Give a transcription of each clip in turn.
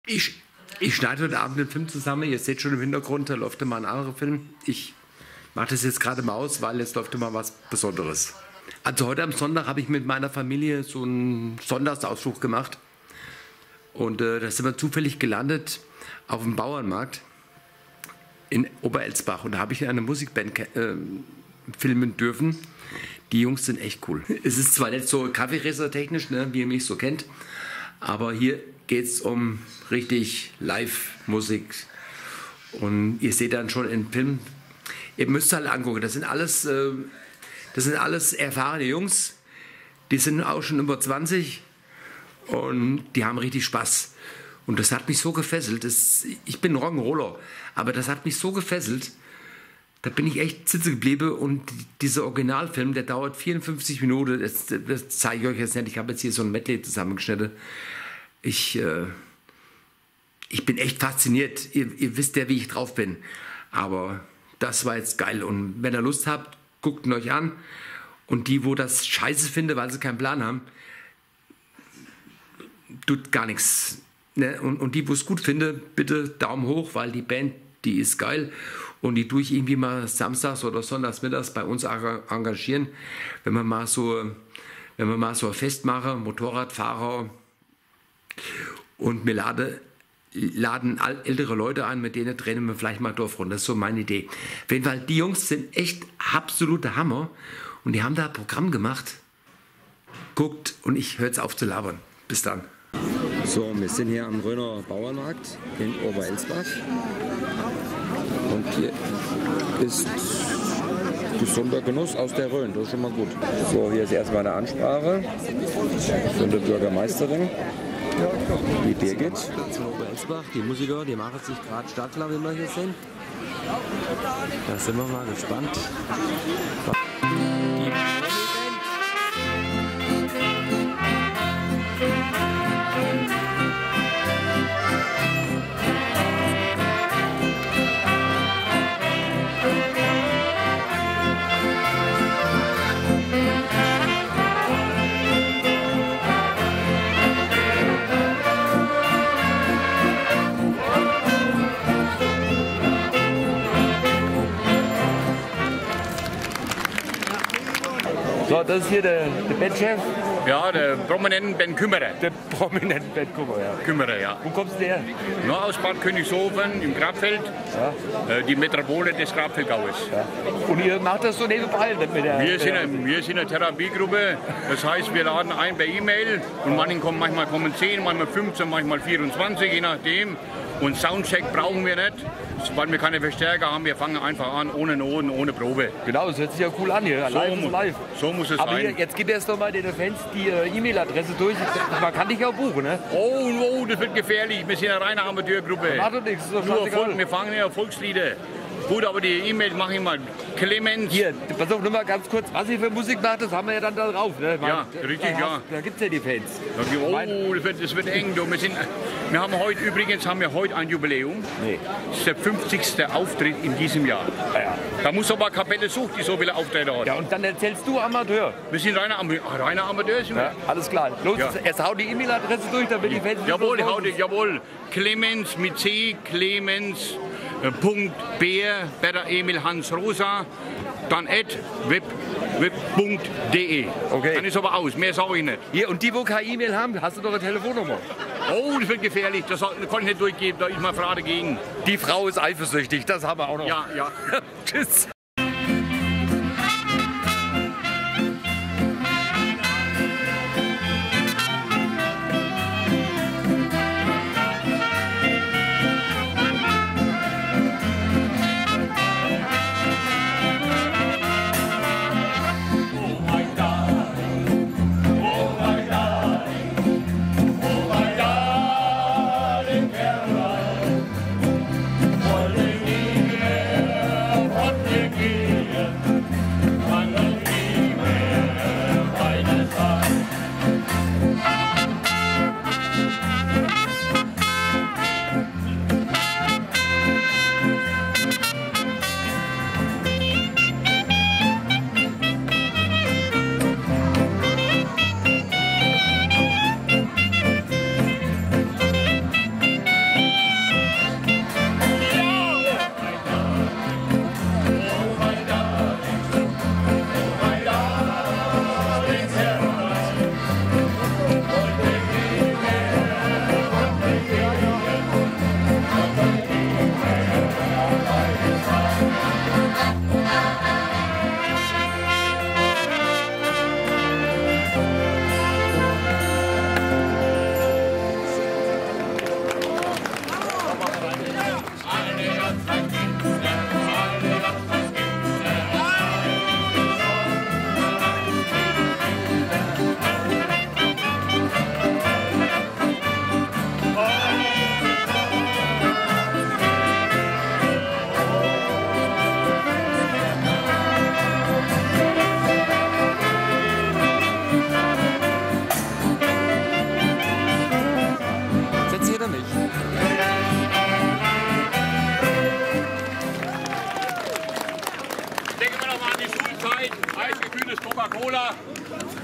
Ich schneide heute Abend den Film zusammen. Ihr seht schon im Hintergrund, da läuft immer ein anderer Film. Ich mache das jetzt gerade mal aus, weil jetzt läuft immer was Besonderes. Also heute am Sonntag habe ich mit meiner Familie so einen Sonntagsausflug gemacht. Und da sind wir zufällig gelandet auf dem Bauernmarkt in Oberelsbach. Und da habe ich eine Musikband filmen dürfen. Die Jungs sind echt cool. Es ist zwar nicht so Kaffeeresser-technisch, ne, wie ihr mich so kennt, aber hier geht es um richtig Live-Musik. Und ihr seht dann schon im Film, ihr müsst halt angucken, das sind alles erfahrene Jungs, die sind auch schon über 20 und die haben richtig Spaß. Und das hat mich so gefesselt, ich bin Rock'n'Roller, aber das hat mich so gefesselt, da bin ich echt sitzen geblieben und dieser Originalfilm, der dauert 54 Minuten, das zeige ich euch jetzt nicht, ich habe jetzt hier so ein Medley zusammengeschnitten. Ich bin echt fasziniert, ihr wisst ja, wie ich drauf bin, aber das war jetzt geil und wenn ihr Lust habt, guckt ihn euch an und die, wo das scheiße finden, weil sie keinen Plan haben, tut gar nichts. Ne? Und die, wo es gut finden, bitte Daumen hoch, weil die Band, die ist geil und die tue ich irgendwie mal samstags oder sonntags mittags bei uns engagieren, wenn wir mal so ein Fest machen, Motorradfahrer und wir laden ältere Leute ein, mit denen drehen wir vielleicht mal Dorf runter. Das ist so meine Idee. Auf jeden Fall, die Jungs sind echt absoluter Hammer und die haben da ein Programm gemacht. Guckt und ich höre jetzt auf zu labern. Bis dann. So, wir sind hier am Röner Bauernmarkt in Oberelsbach und hier ist gesunder Genuss aus der Rhön, das ist schon mal gut. So, hier ist erstmal eine Ansprache von der Bürgermeisterin, die Birgit. Zu Oberelsbach, die Musiker, die machen sich gerade startklar, wie wir hier sehen. Da sind wir mal gespannt. So, das ist hier der Bandchef. Ja, der prominenten Ben Kümmerer. Der prominente Bandkümmerer, ja. Kümmerer, ja. Wo kommst du her? Nur aus Bad Königshofen im Grabfeld, Ja. Die Metropole des Grabfeldgaues. Ja. Und ihr macht das so nebenbei mit der... Wir sind eine Therapiegruppe, das heißt, wir laden ein per E-Mail und manchmal kommen 10, manchmal 15, manchmal 24, je nachdem. Und Soundcheck brauchen wir nicht, weil wir keine Verstärker haben. Wir fangen einfach an, ohne Noten, ohne Probe. Genau, das hört sich ja cool an hier. Live. So muss es Aber sein. hier, jetzt gib erst noch mal den Fans die E-Mail-Adresse durch. Man kann dich ja buchen, ne? Oh, das wird gefährlich. Wir sind eine reine Amateurgruppe. Macht doch nichts, ist doch Nur scheißegal. wir fangen ja Volkslieder. Gut, aber die E-Mail mache ich mal. Clemens. Hier, pass auf, nur mal ganz kurz, was ihr für Musik macht, das haben wir ja dann da drauf. Ne? Ja, richtig, ja. Da gibt es ja die Fans. Oh, das wird eng. Du. Wir haben heute ein Jubiläum. Nee. Das ist der 50. Auftritt in diesem Jahr. Ja. Da muss aber Kapelle Sucht, die so viele Auftritte hat. Ja, und dann erzählst du Amateur. Wir sind reiner Amateur. Sind wir. Ja, alles klar. Los, Ja. erst hau die E-Mail-Adresse durch, damit die Fans... Jawohl. Clemens mit C, Clemens, Punkt, Bär, Bertha Emil Hans Rosa, dann web.de. Okay. Dann ist aber aus, mehr sage ich nicht. Hier, und die, wo keine E-Mail haben, hast du doch eine Telefonnummer. Oh, das wird gefährlich, das kann ich nicht durchgeben, da ist mal Frage gegen. Die Frau ist eifersüchtig, das haben wir auch noch. Ja. Tschüss. What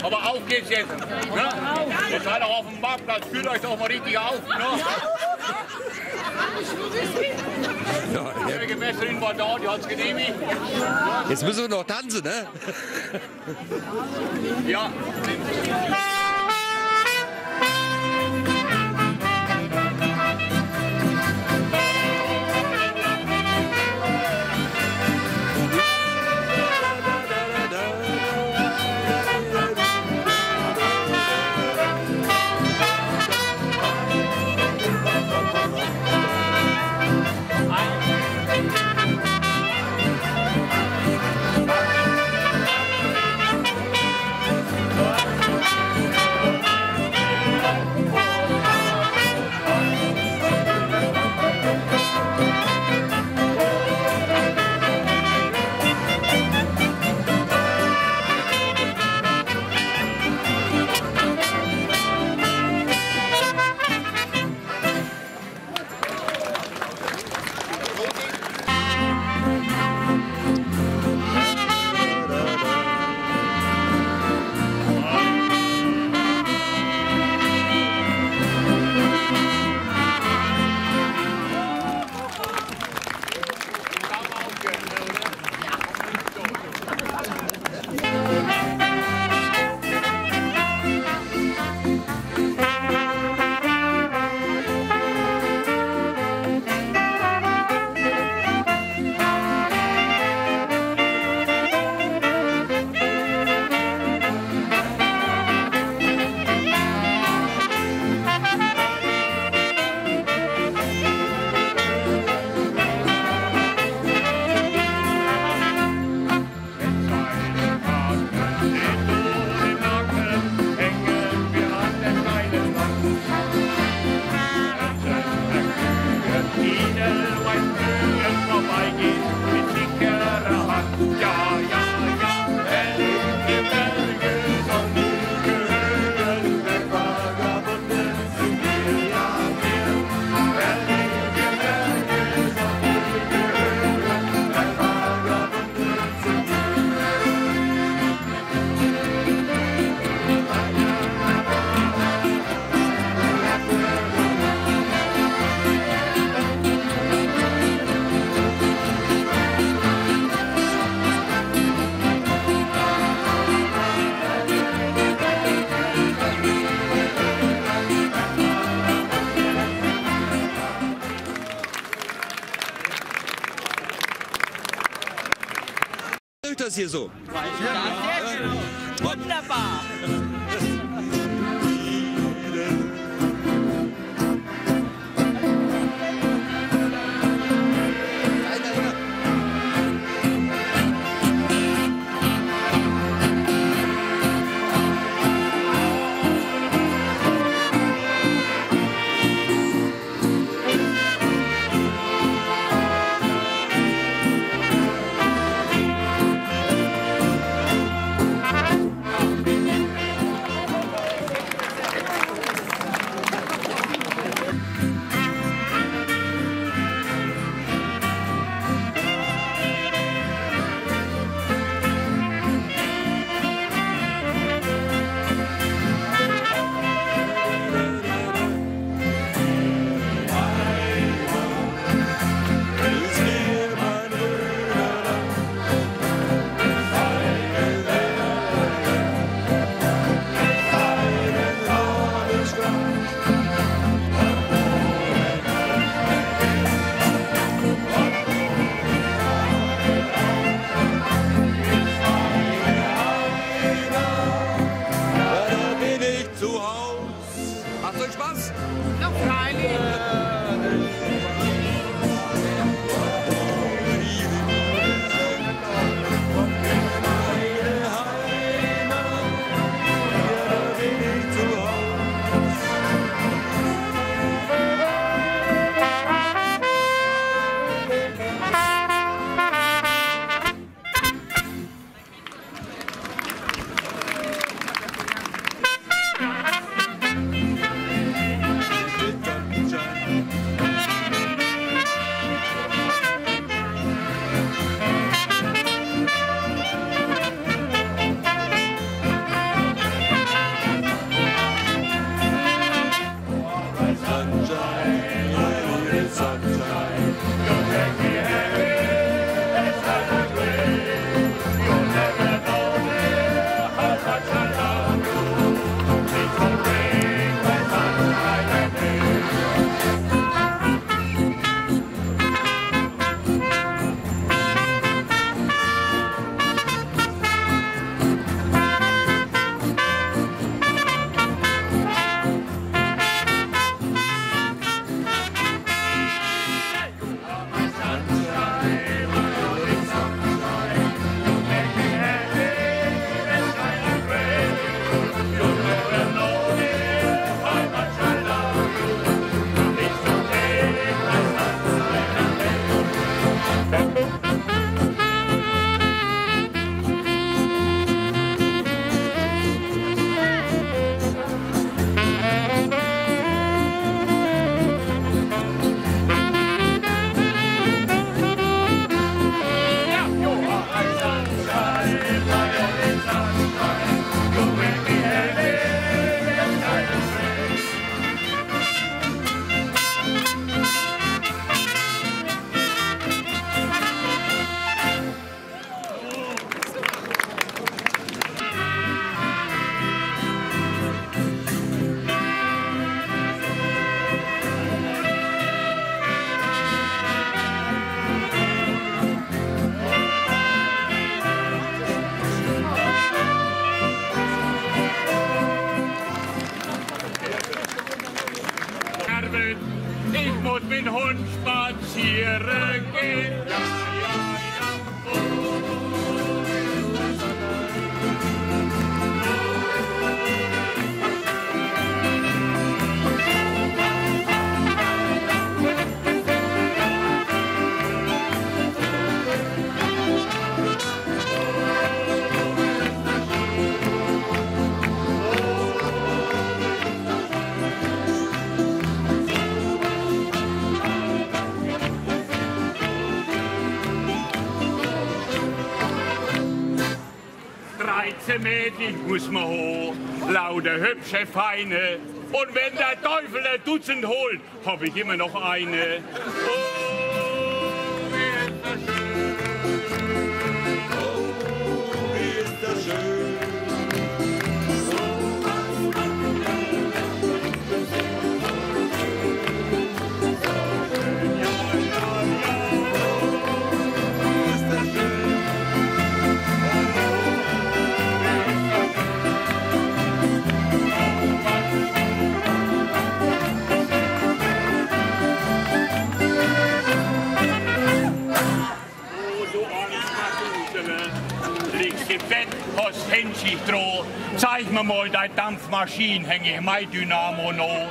Aber auf geht's jetzt. Ne? Ihr seid auch auf dem Marktplatz, fühlt euch doch mal richtig auf. Ne? Die Gewässerin war da, die hat es genehmigt. Jetzt müssen wir noch tanzen, ne? Ja. Das hier so. Ja, sehr schön. Wunderbar. mit Hund spazieren gehen. Ja, ja, ja. Mädchen muss man hoch, lauter hübsche Feine. Und wenn der Teufel ein Dutzend holt, hab ich immer noch eine. Oh, wie ist das schön. Oh, wie ist das schön. Hast Händchen droh, zeig mir mal deine Dampfmaschine, häng ich mein Dynamo noch.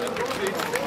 Danke.